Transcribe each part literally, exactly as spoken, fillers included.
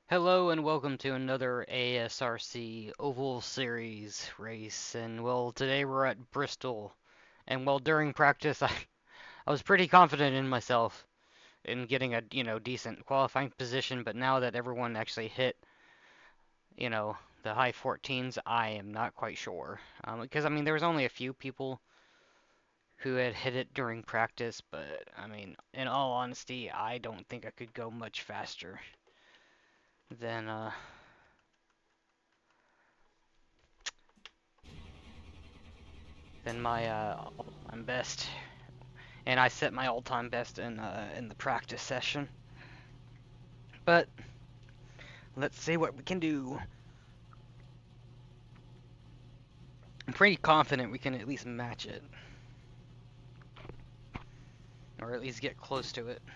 Hello and welcome to another A S R C Oval Series race. And well, today we're at Bristol. And well, during practice, I I was pretty confident in myself in getting a, you know, decent qualifying position, but now that everyone actually hit, you know, the high fourteens, I am not quite sure. Um, because I mean, there was only a few people who had hit it during practice, but I mean, in all honesty, I don't think I could go much faster than uh than my uh, all-time best, and I set my all-time best in uh, in the practice session. But let's see what we can do. I'm pretty confident we can at least match it, or at least get close to it.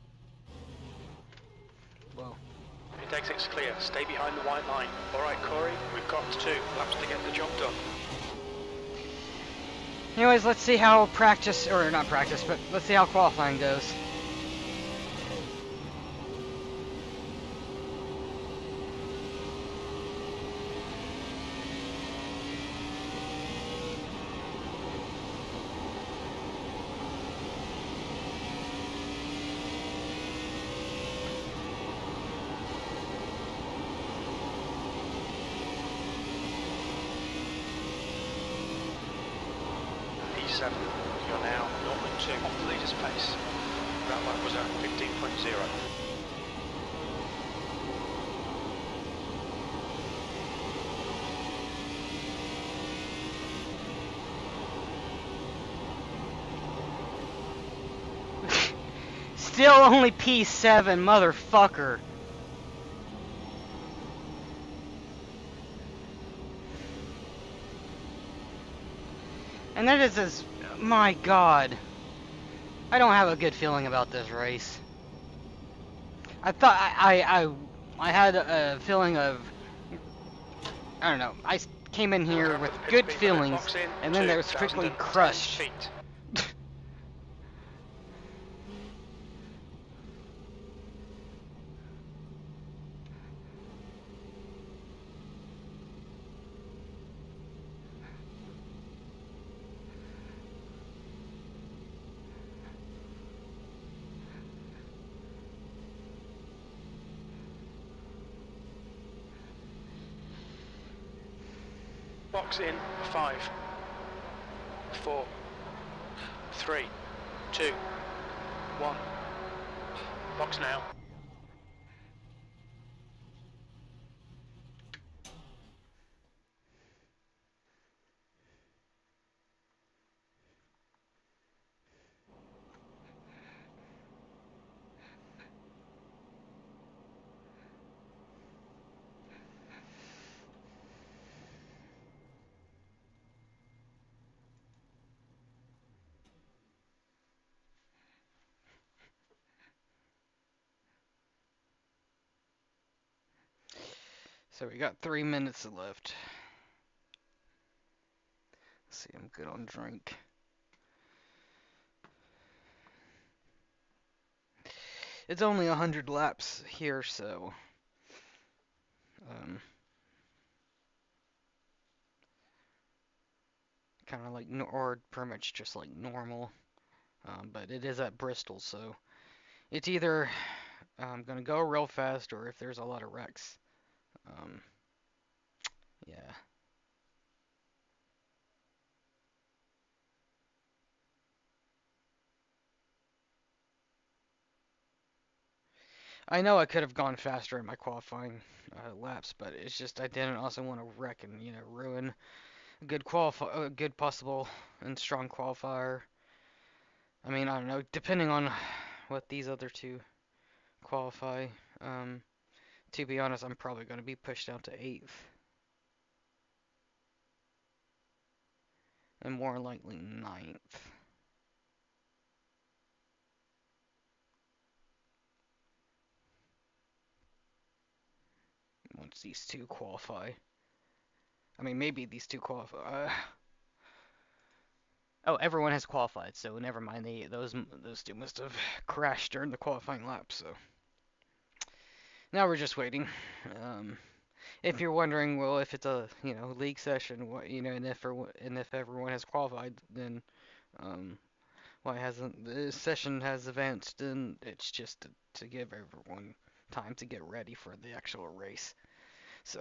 Whoa. It exit's clear. Stay behind the white line. All right, Corey, we've got two laps to get the job done. Anyways, let's see how practice, or not practice, but let's see how qualifying goes. P seven, you're now zero point two off the leader's pace. That lap was at fifteen point zero. Still only P seven, motherfucker. And that is as, my god. I don't have a good feeling about this race. I thought, I, I, I, I had a feeling of, I don't know, I came in here with good feelings, and then they were strictly crushed. Box in, five, four, three, two, one. Box now. So we got three minutes left. Let's see, I'm good on drink. It's only a hundred laps here, so um, kind of like, or pretty much just like normal. Um, but it is at Bristol, so it's either I'm gonna go real fast, or if there's a lot of wrecks. Um, yeah. I know I could have gone faster in my qualifying uh, laps, but it's just I didn't also want to wreck and, you know, ruin a good qualify, a good possible and strong qualifier. I mean, I don't know, depending on what these other two qualify. Um, to be honest, I'm probably going to be pushed down to eighth, and more likely ninth. Once these two qualify. I mean, maybe these two qualify. Uh, oh, everyone has qualified, so never mind. They those those two must have crashed during the qualifying lap. So Now we're just waiting. Um, if you're wondering, well, if it's a you know league session, what you know, and if er- and if everyone has qualified, then um, why hasn't the session has advanced? And it's just to, to give everyone time to get ready for the actual race. So.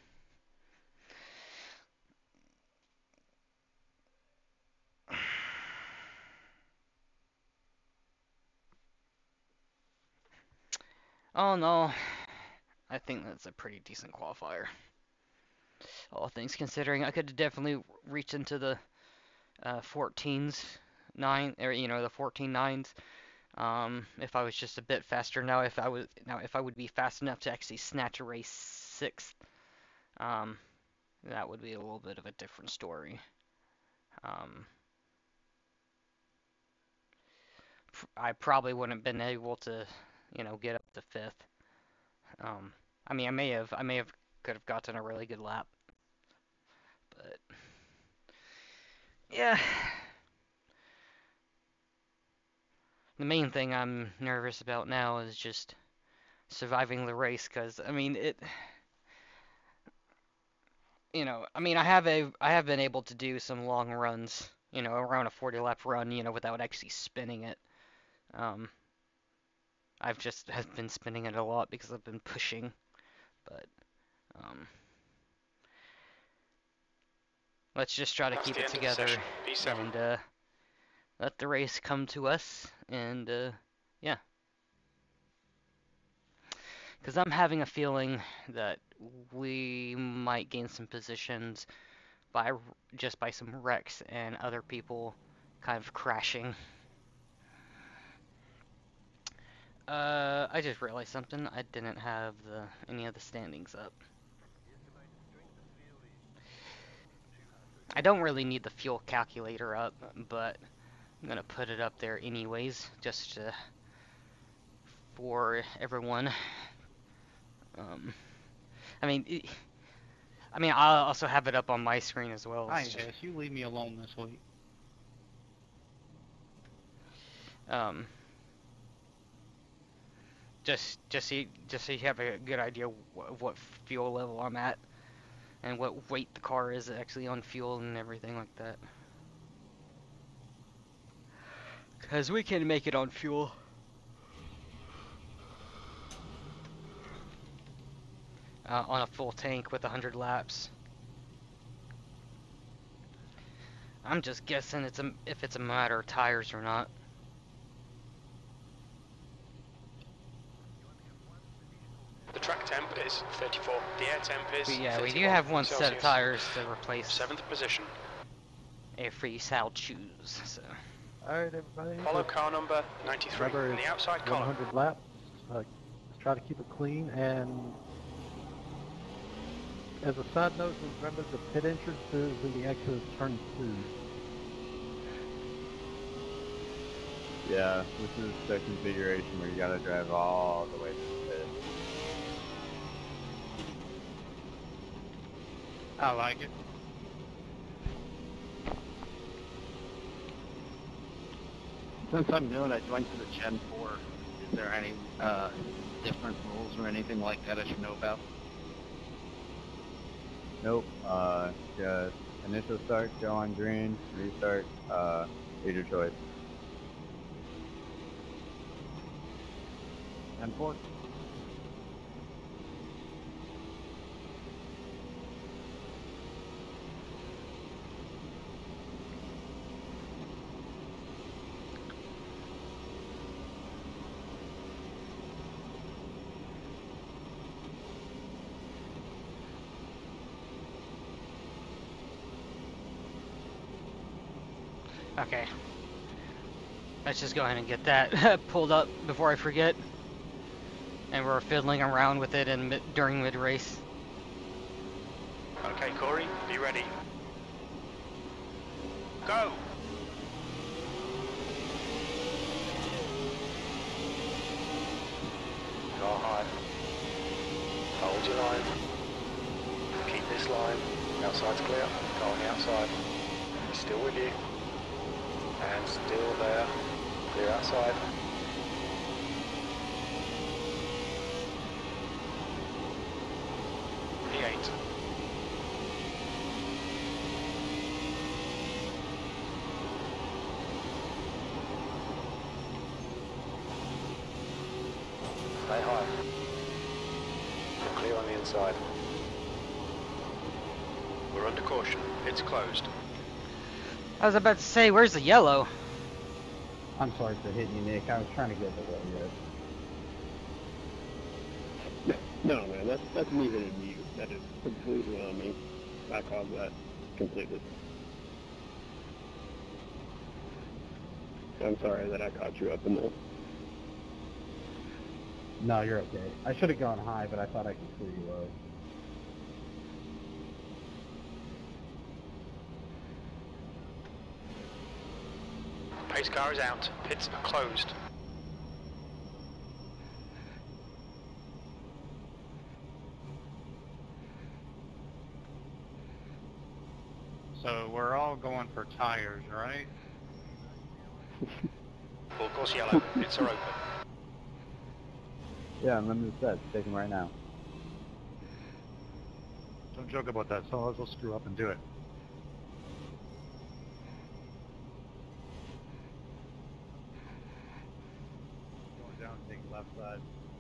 Oh no, I think that's a pretty decent qualifier. All things considering, I could definitely reach into the uh, fourteens, nine, or you know the fourteen nines. Um, if I was just a bit faster now, if I was now if I would be fast enough to actually snatch a race sixth, um, that would be a little bit of a different story. Um, I probably wouldn't have been able to, you know, get up to fifth. Um, I mean, I may have, I may have could have gotten a really good lap, but yeah. The main thing I'm nervous about now is just surviving the race, because I mean it. You know, I mean I have a I have been able to do some long runs, you know, around a forty lap run, you know, without actually spinning it. Um, I've just have been spinning it a lot because I've been pushing, but um, let's just try to That's keep the it end of the together session. P seven. and uh, let the race come to us, and uh, yeah, because I'm having a feeling that we might gain some positions by just by some wrecks and other people kind of crashing. Uh, I just realized something. I didn't have the any of the standings up. I don't really need the fuel calculator up, but I'm gonna put it up there anyways, just to, for everyone. Um, I mean, it, I mean, I'll also have it up on my screen as well. Hi, It's just, Ash. You leave me alone this week. um, just, just so, you, just so you have a good idea of what fuel level I'm at, and what weight the car is actually on fuel and everything like that. Because we can make it on fuel. Uh, on a full tank with one hundred laps. I'm just guessing it's a, if it's a matter of tires or not. The track temp is thirty-four. The air temp is But yeah, we do thirty-one have one set of Celsius. tires to replace Seventh position. if we shall choose. So. Alright, everybody. Follow car number ninety-three Rubber in is the outside column. one hundred laps. Uh, let's try to keep it clean. And as a side note, remember the pit entrances and the exit is turn two. Yeah, this is the configuration where you gotta drive all the way to the pit. I like it. Since I'm new and I joined to the Gen four, is there any uh, different rules or anything like that I should know about? Nope, uh, just initial start, go on green, restart, uh, lead your choice. And four. Okay. Let's just go ahead and get that pulled up before I forget. And we're fiddling around with it in mid during mid-race. Okay, Corey, be ready. Go! Go hard. Hold your line. Keep this line. Outside's clear. Go on the outside. We're still with you. And still there. Clear outside. inside. We're under caution. It's closed. I was about to say, where's the yellow? I'm sorry for hitting you, Nick. I was trying to get the way good. No, man, that's, that's me hitting you. That is completely on me. I caused that completely. I'm sorry that I caught you up in there. No, you're okay. I should have gone high, but I thought I could clear you low. Pace car is out. Pits are closed. So we're all going for tires, right? Full course yellow. Pits are open. Yeah, remember the set. Take him right now. Don't joke about that. Some of us will screw up and do it. Going down, take left side.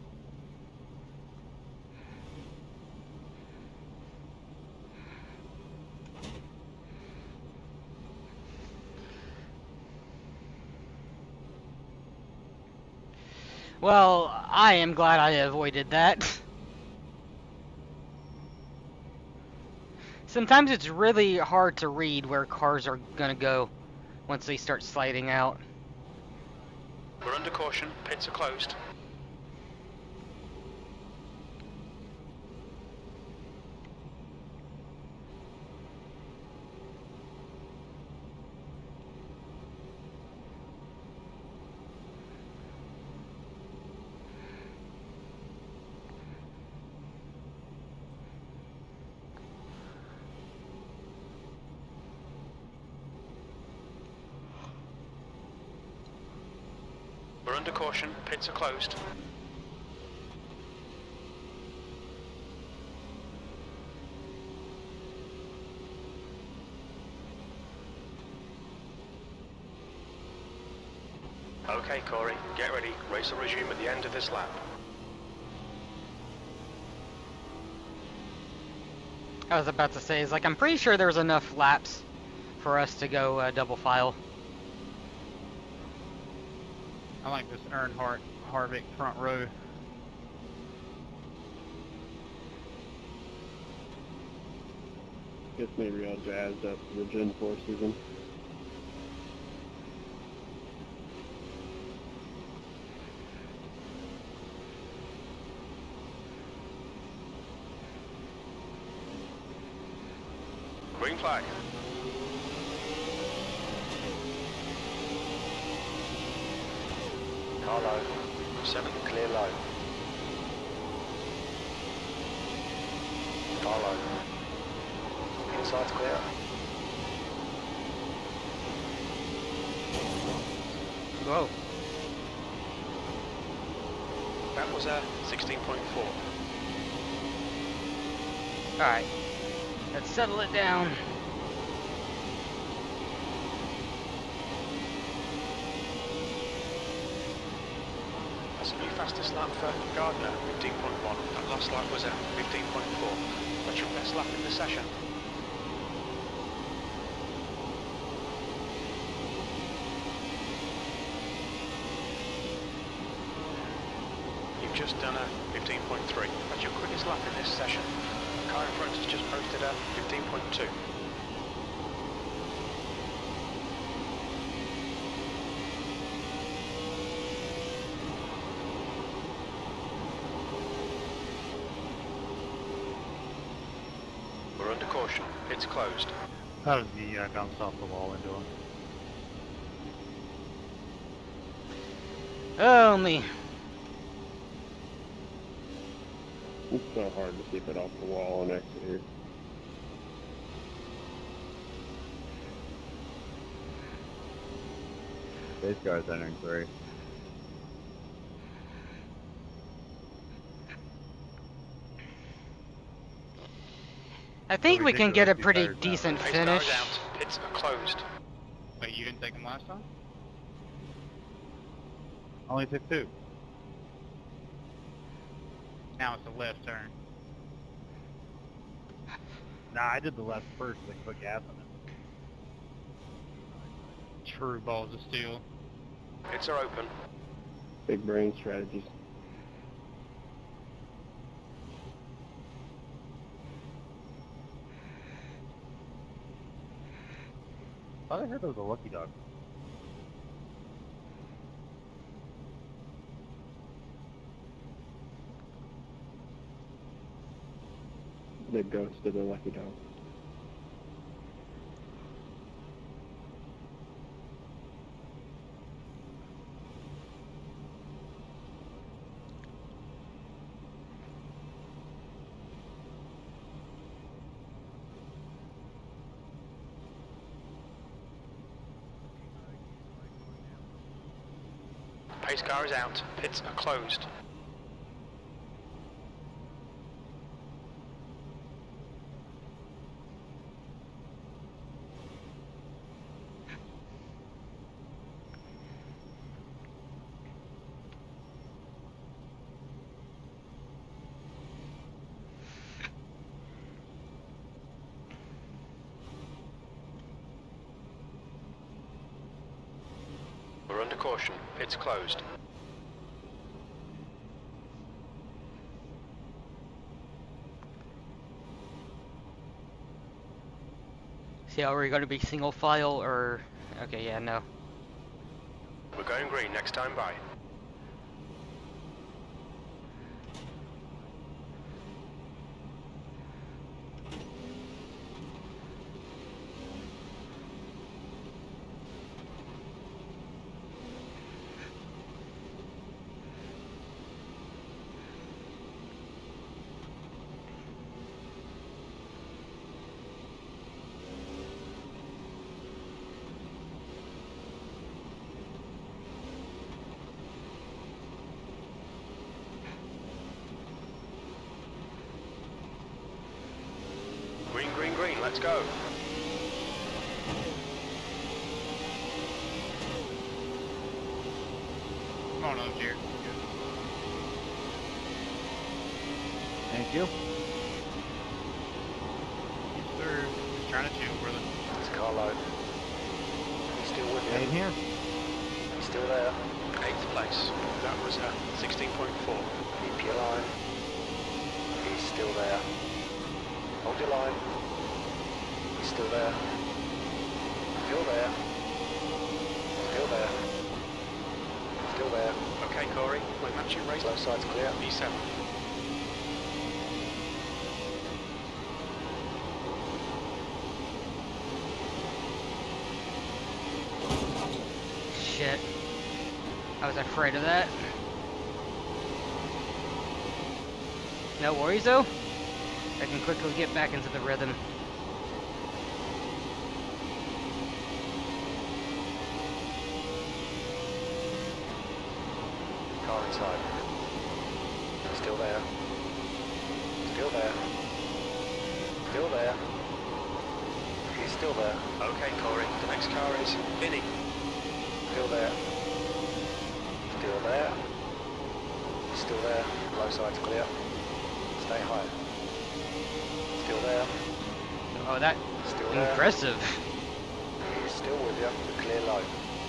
Well, I am glad I avoided that. Sometimes it's really hard to read where cars are gonna go once they start sliding out. We're under caution. Pits are closed. We're under caution. Pits are closed. Okay, Corey, get ready. Race will resume at the end of this lap. I was about to say, is like, I'm pretty sure there's enough laps for us to go uh, double file. I like this Earnhardt Harvick front row. Guess maybe I'll jazzed up for the Gen four season. Green flag. Car low. Seven clear low. Car low. Inside's clear. Whoa. That was a sixteen point four. Alright. Let's settle it down. That's a new fastest lap for Gardner, fifteen point one. That last lap was at fifteen point four. That's your best lap in the session. You've just done a fifteen point three. That's your quickest lap in this session. The car in front has just posted a fifteen point two. We're under caution. It's closed. How does the uh, bounce off the wall into him? Oh, me. It's so hard to keep it off the wall and exit. Base car's entering three. I think we can get a ridiculously pretty tired now. decent Pace finish. car's out. Pits are closed. Wait, you didn't take him last time? Only took two. Now it's a left turn. Nah, I did the left first, they put gas on it. True balls of steel. Pits are open. Big brain strategies. I thought I heard there was a lucky dog. The ghost of the lucky dog. Pace car is out. Pits are closed. We're under caution. Pits closed. See how we're going to be single file or... Okay, yeah, no. We're going green next time by. Green, green, green, let's go. Come on up here. Thank you. Yes, sir. Just trying to chill, brother. It's Carlo. He's still with Staying you. here. He's still there. Eighth place. That was uh, sixteen point four. Keep your line. He's still there. Hold your line. He's still there. Still there. Still there. Still there. Okay, Corey. We're matching race. Both sides clear. B seven. Shit. I was afraid of that. No worries though. I can quickly get back into the rhythm. Car inside. Still there. Still there. Still there. He's still there. Okay, Corey. The next car is Vinny. Still there. Still there. Still there. Low side's clear. Stay high. Still there. Oh, that Still there. impressive. He's still with you. Clear low.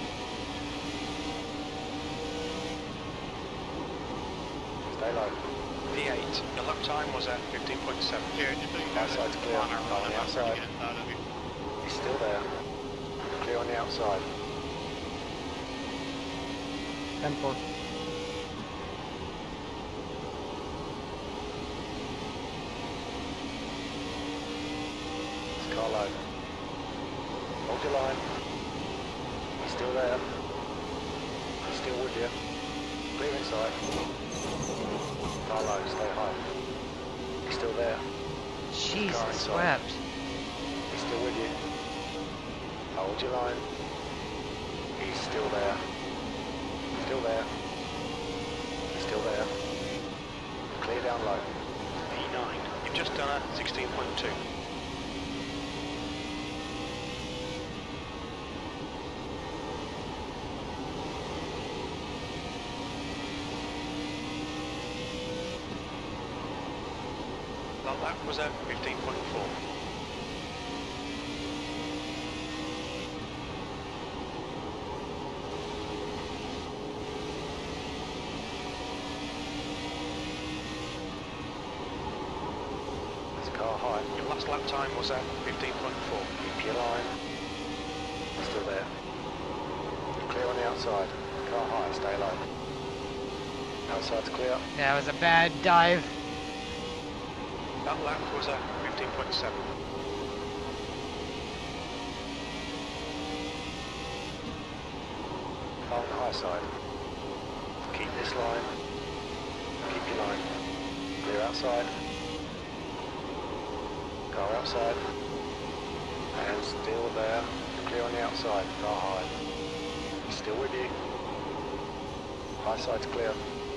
Stay low. V eight. The lap time was at fifteen point seven. Jared, just so you know, Outside's clear. on our On run, the I'm not trying outside. to get inside of you. He's still there. Clear on the outside. ten four. It's Carlo. Hold your line. He's still there. He's still with you. Clear inside. Carlo, stay high. He's still there. Jesus inside. wept. He's still with you. Hold your line. He's still there. Still there. Still there. Clear down low. V nine. You've just done a sixteen point two. That lap was at fifteen point four. Car high. Your last lap time was at fifteen point four. Keep your line. Still there. Clear on the outside. Car high, stay low. Outside's clear. That was a bad dive. That lap was at fifteen point seven. Car on the high side. Keep this line. Keep your line. Clear outside. Car outside, and still there, clear on the outside, car high. Still with you. High side's clear.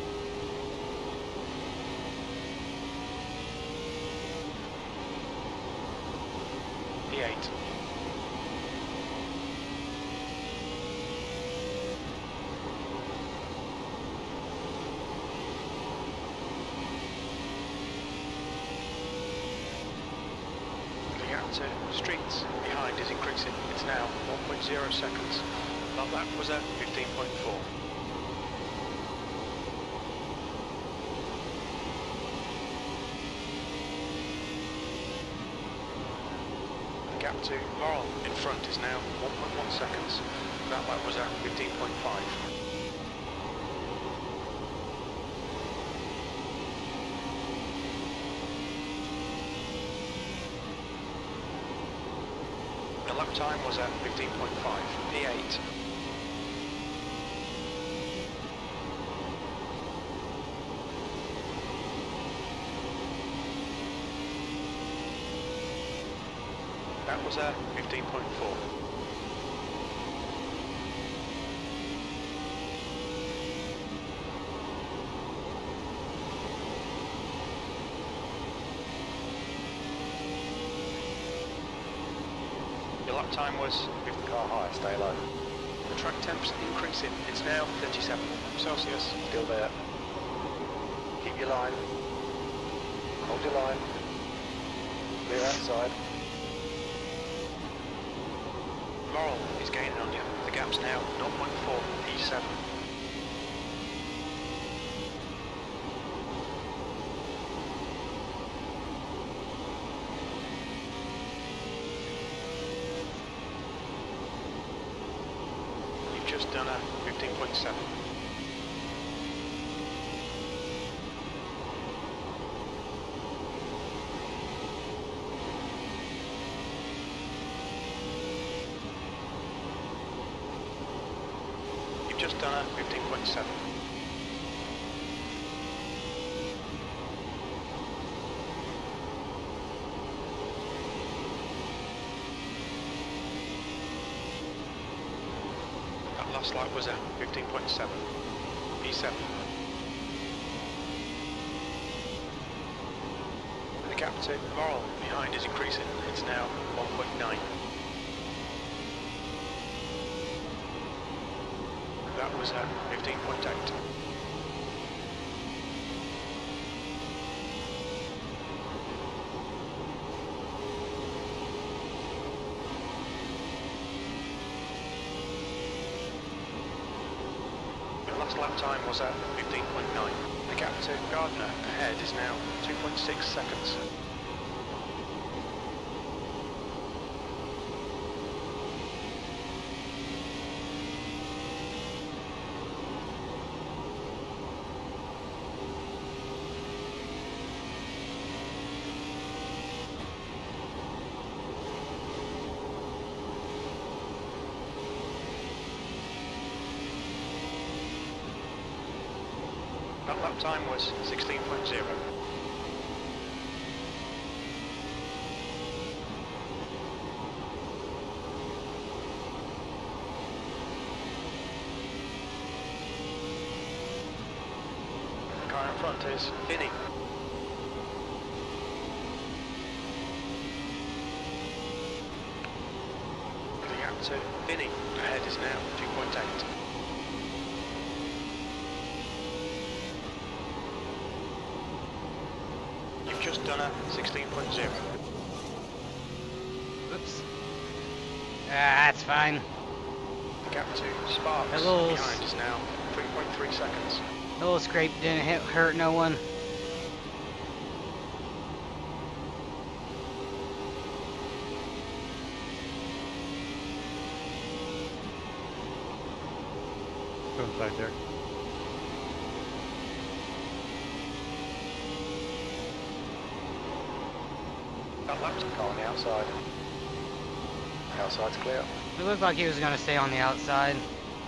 P eight. To streets behind is increasing. It's now one point zero seconds. That lap was at fifteen point four. The gap to Laurel in front is now one point one seconds. That lap was at fifteen point five. Lap time was at fifteen point five, P eight. That was at fifteen point four. Lap time was fifty. Car high, stay low. The track temps increasing. It's now thirty-seven Celsius. Still there. Keep your line. Hold your line. Clear outside. Laurel is gaining on you. The gap's now zero point four P seven. Just done at fifteen point seven. You've just done at fifteen point seven. Last lap was at fifteen point seven, P seven. The gap to Laurel behind is increasing. It's now one point nine. That was at fifteen point eight. Last lap time was at fifteen point nine. The gap to Gardner ahead is now two point six seconds. That lap time was sixteen point zero. The car in front is Vinny. The gap to Vinny ahead is now two point eight. just done a sixteen point zero. Oops. Ah, that's fine. The gap to Sparks A little s- behind is now three point three seconds. A little scrape didn't hit, hurt no one. Go inside there. That lap's car on the outside. Outside's clear. It looked like he was gonna stay on the outside.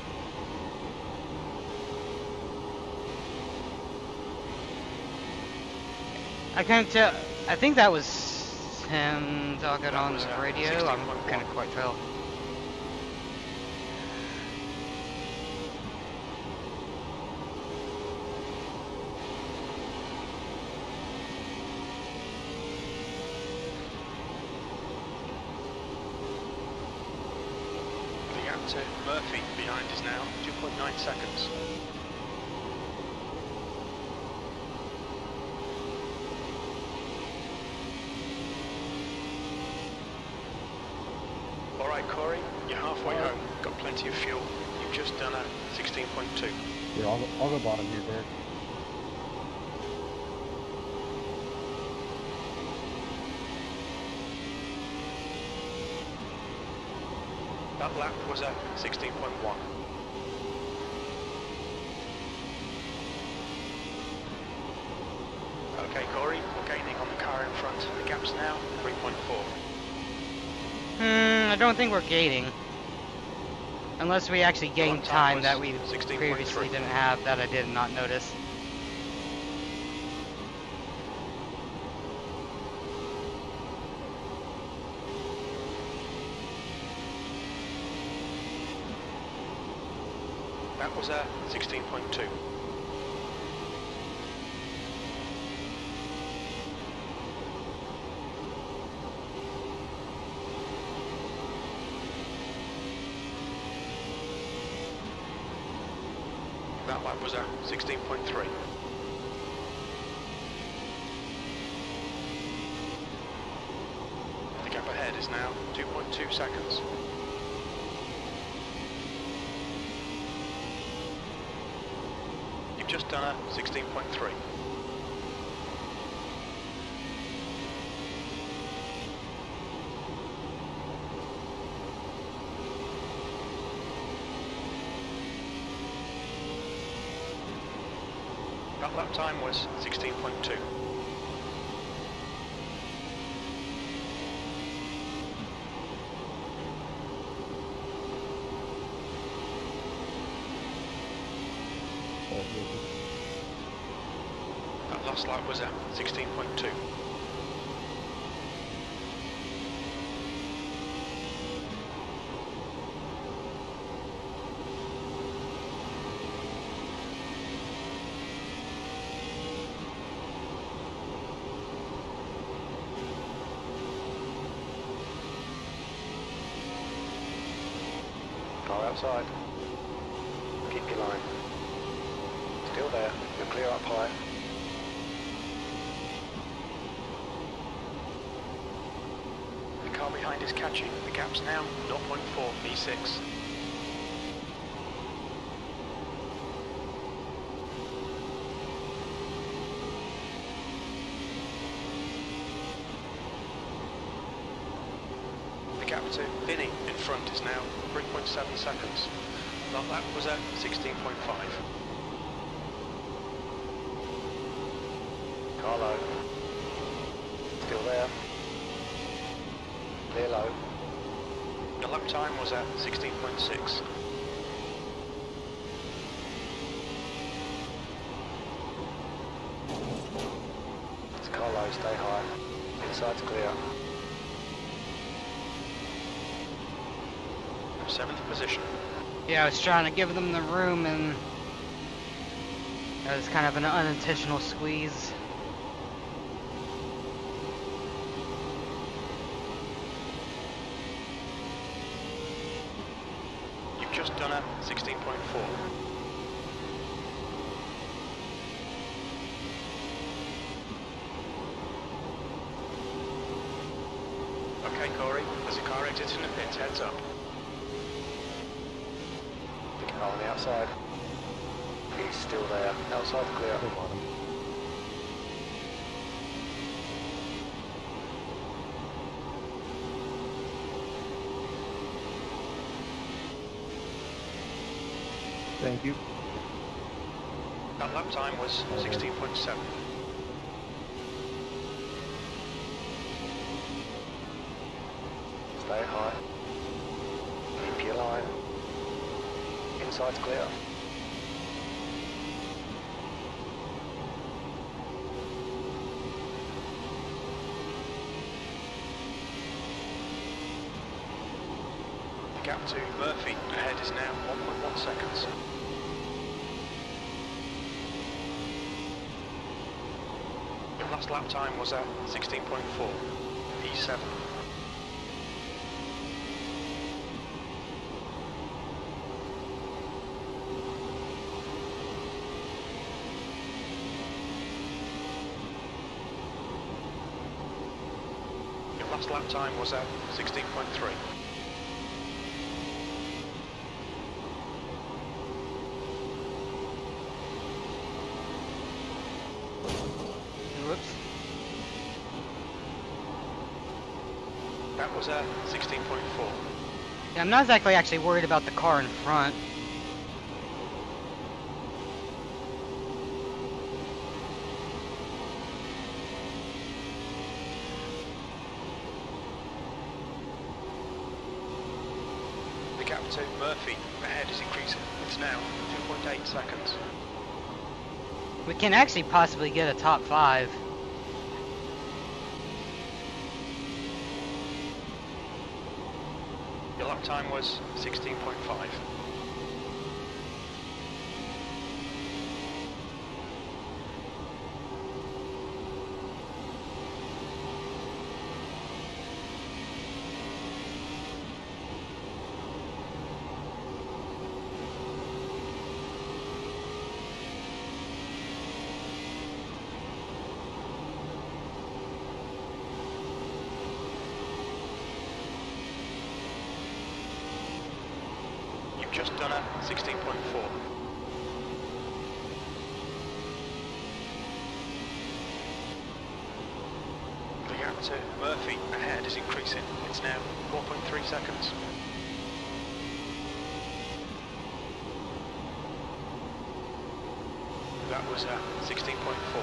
I can't tell. I think that was him talking That on was, the uh, radio. I'm sixteen point one. couldn't quite tell. The gap to Murphy behind is now two point nine seconds. Alright Corey, you're halfway home, got plenty of fuel. You've just done a sixteen point two. Yeah, I'll go, I'll go bottom here, Derek. That lap was a sixteen point one. Okay Corey, we're gaining on the car in front. The gap's now three point four. Hmm, I don't think we're gating. Unless we actually gained time was that we sixteen point previously three. didn't have that I did not notice. That was a sixteen point two. That lap was a sixteen point three. The gap ahead is now two point two seconds. You've just done a sixteen point three. That lap time was sixteen point two. That last lap was at sixteen point two. Car outside. Keep your line. Still there. You're clear up high. The car behind is catching. The gap's now zero point four V six. The gap to Vinny in front is now three point seven seconds. That lap was at sixteen point five. Car low. Still there. Clear low. The lap time was at sixteen point six. It's car low, stay high. Inside's clear. Seventh position. Yeah, I was trying to give them the room, and that was kind of an unintentional squeeze. You've just done a sixteen point four. Okay, Corey, there's a car exiting the pits, heads up. The car on the outside. He's still there, outside clear. The bottom. Thank you. That lap time was sixteen point seven. Stay high. Keep your line. Inside's clear. The gap to Murphy ahead is now one point one seconds. Your last lap time was at sixteen point four. P seven. Your last lap time was at sixteen point three. Whoops. That was at sixteen point four. Yeah, I'm not exactly actually worried about the car in front. The gap to Murphy ahead is increasing. It's now two point eight seconds. We can actually possibly get a top five. Your lap time was sixteen point five. Just done a sixteen point four. The gap to Murphy ahead is increasing. It's now four point three seconds. That was a sixteen point four.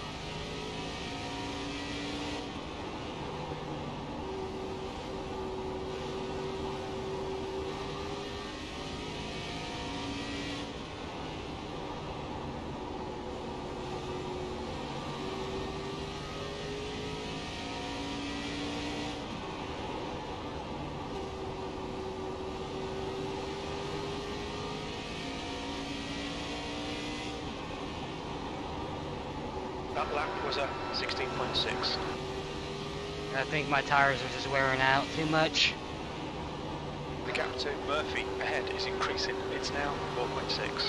That lap was a sixteen point six. I think my tires are just wearing out too much. The gap to Murphy ahead is increasing. It's now four point six.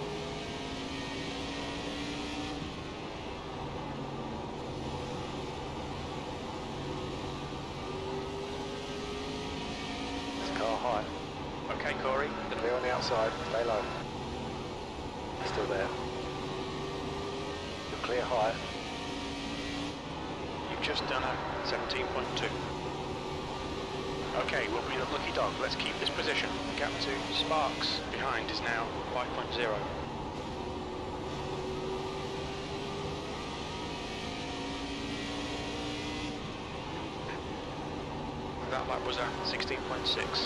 It's car high. Okay, Corey, clear on the outside. Stay low. Still there. Clear high. You've just done a seventeen point two. Okay, we'll be the lucky dog. Let's keep this position. The gap to Sparks behind is now five point zero. That lap was a sixteen point six.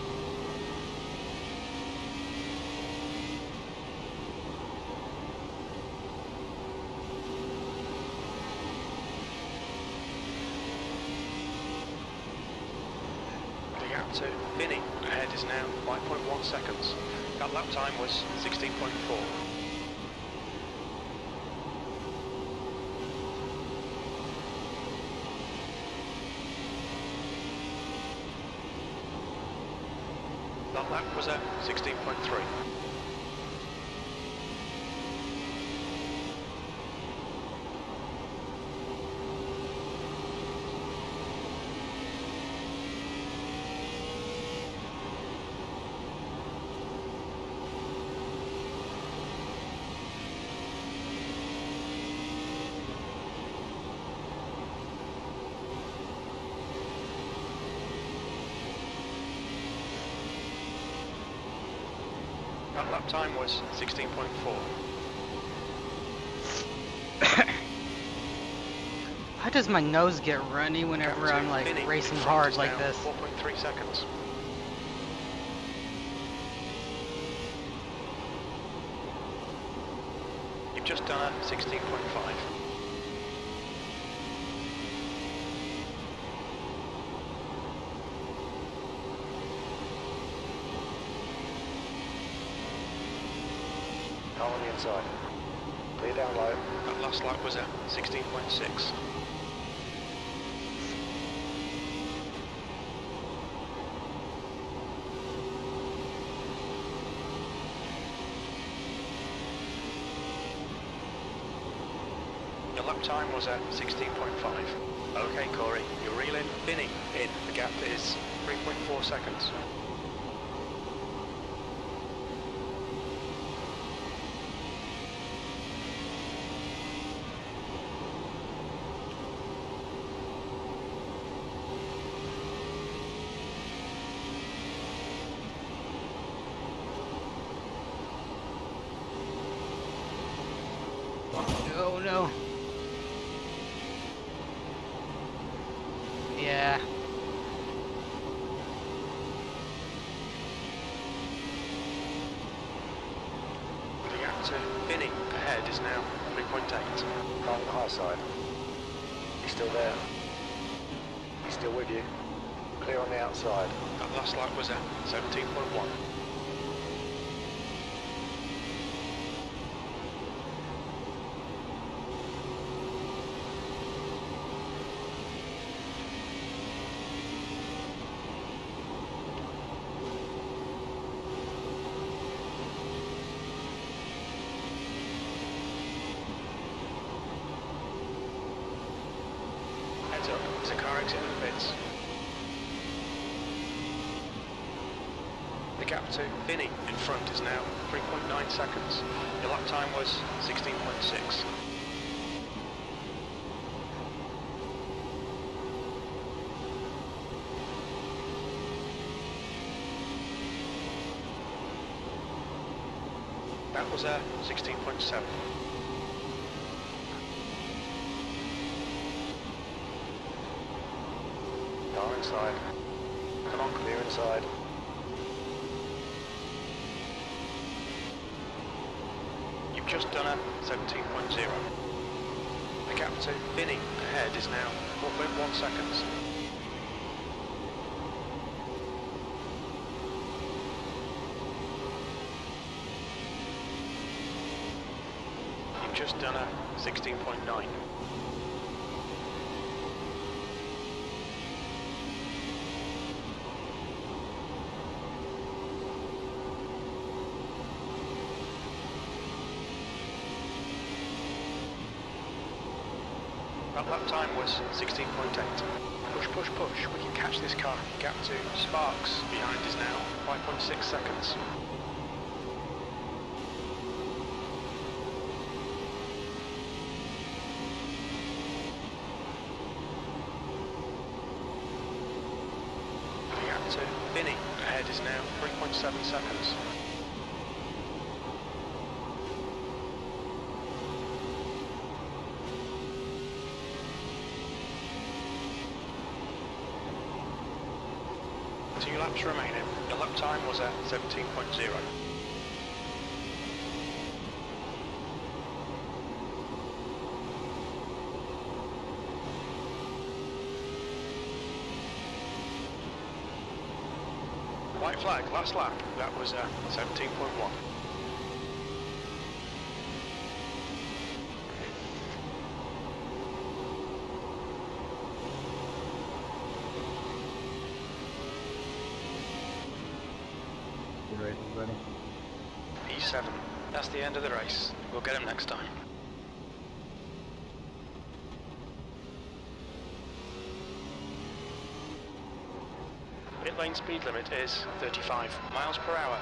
To Vinny ahead is now five point one seconds. That lap time was sixteen point four. That lap was at sixteen point three. That lap time was sixteen point four. Why does my nose get runny whenever I'm like Vinny racing in front hard is like now this? four point three seconds. You've just done a sixteen point five. Car on the inside. Clear down low. That last lap was at sixteen point six. Your lap time was at sixteen point five. Okay, Corey, you're reeling. Vinny in. The gap is three point four seconds. Oh no. Yeah. The gap to Vinny ahead is now three point eight. Car on the high side. He's still there. He's still with you. Clear on the outside. That last lap was at seventeen point one. Heads up, there's a car exiting the pits. The gap to Vinny in front is now three point nine seconds. Your lap time was sixteen point six. That was a sixteen point seven. Car inside. Come on, clear inside. You've just done a seventeen point zero. The gap to Vinny ahead is now four point one seconds. You've just done a sixteen point nine. That lap time was sixteen point eight. Push, push, push. We can catch this car. Gap to Sparks behind is now five point six seconds. The gap to Vinny ahead is now three point seven seconds. Two laps remaining. Your lap time was at seventeen point zero. White flag, last lap. That was at seventeen point one. Good race, everybody. P seven. That's the end of the race. We'll get him next time. Pit lane speed limit is thirty-five miles per hour.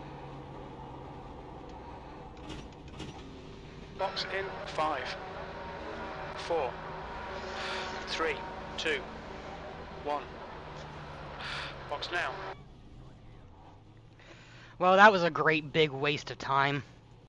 Box in five, four, three, two, one. Box now. Well, that was a great big waste of time.